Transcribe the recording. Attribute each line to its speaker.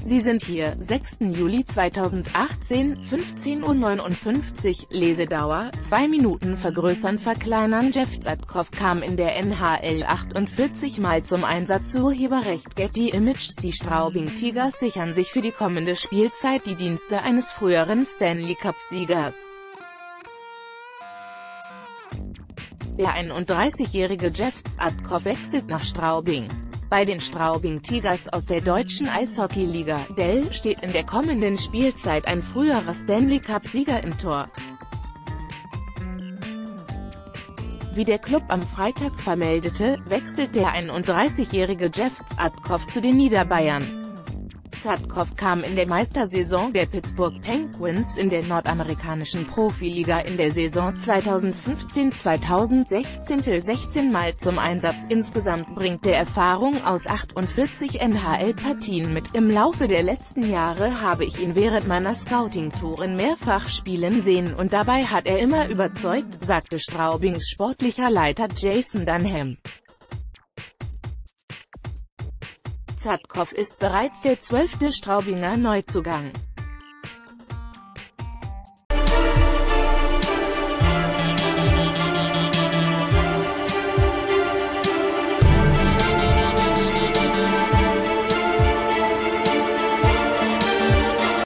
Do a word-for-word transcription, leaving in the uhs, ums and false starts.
Speaker 1: Sie sind hier, sechsten Juli zweitausendachtzehn, fünfzehn Uhr neunundfünfzig, Lesedauer, zwei Minuten vergrößern verkleinern. Jeff Zatkoff kam in der N H L achtundvierzig Mal zum Einsatz. Urheberrecht Getty Images. Die Straubing Tigers sichern sich für die kommende Spielzeit die Dienste eines früheren Stanley-Cup-Siegers. Der einunddreißigjährige Jeff Zatkoff wechselt nach Straubing. Bei den Straubing Tigers aus der deutschen Eishockeyliga D E L steht in der kommenden Spielzeit ein früherer Stanley-Cup-Sieger im Tor. Wie der Klub am Freitag vermeldete, wechselt der einunddreißigjährige Jeff Zatkoff zu den Niederbayern. Zatkoff kam in der Meistersaison der Pittsburgh Penguins in der nordamerikanischen Profiliga in der Saison zweitausendfünfzehn zweitausendsechzehn sechzehn Mal zum Einsatz. Insgesamt bringt er Erfahrung aus achtundvierzig N H L-Partien mit. Im Laufe der letzten Jahre habe ich ihn während meiner Scouting-Touren mehrfach spielen sehen und dabei hat er immer überzeugt, sagte Straubings sportlicher Leiter Jason Dunham. Zatkoff ist bereits der zwölfte Straubinger Neuzugang.